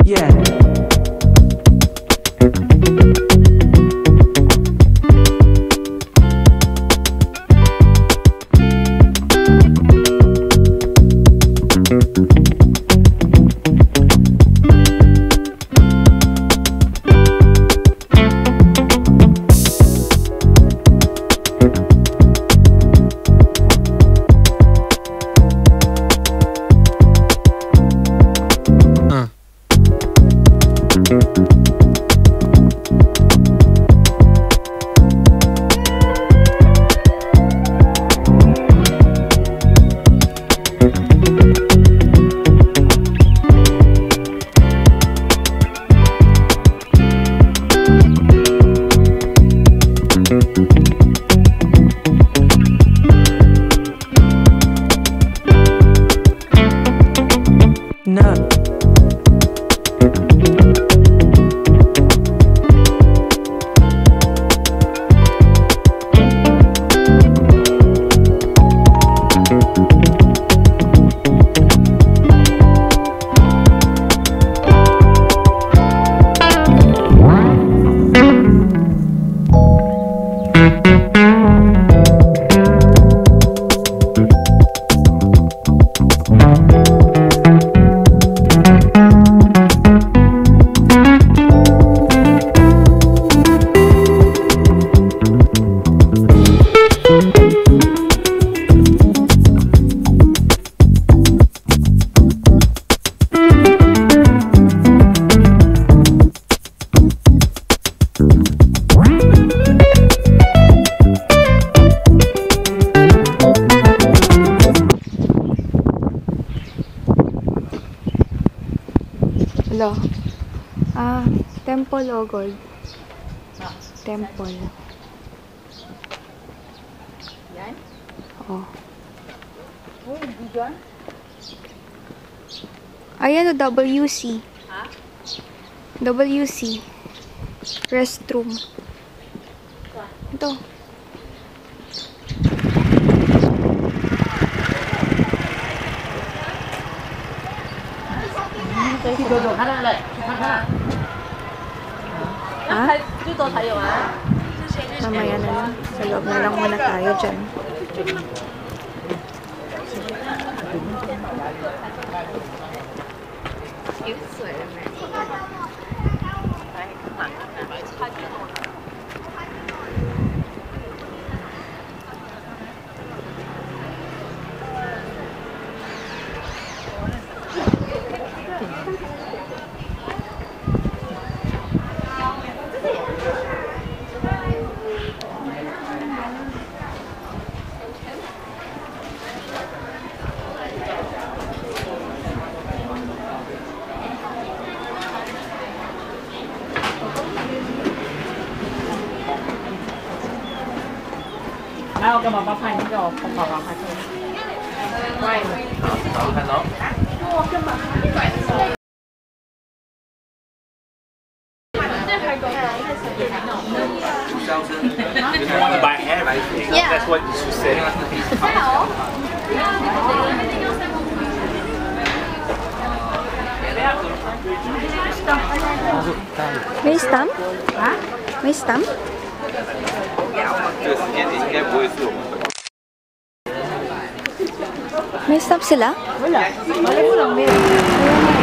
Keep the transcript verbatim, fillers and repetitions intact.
Yeah. No. Hello. Ah, Temple o Gold? Temple. Yan? Oo. Uy, hindi dyan? Ayan o, W C. Ha? W C. Restroom. Ito. Ha? Dito tayo ha? Mamaya na lang. Sa loob na lang muna tayo dyan. Ai, cái mà bác Hành rồi, không bảo bác Hành thôi. Quay. Đó, hello. You want to buy hair, right? Yeah. That's what she said. May stamp? Ha? May stamp? 这个时间点应该不会是我们本。 May stamp sila? Wala. Wala ko lang meron.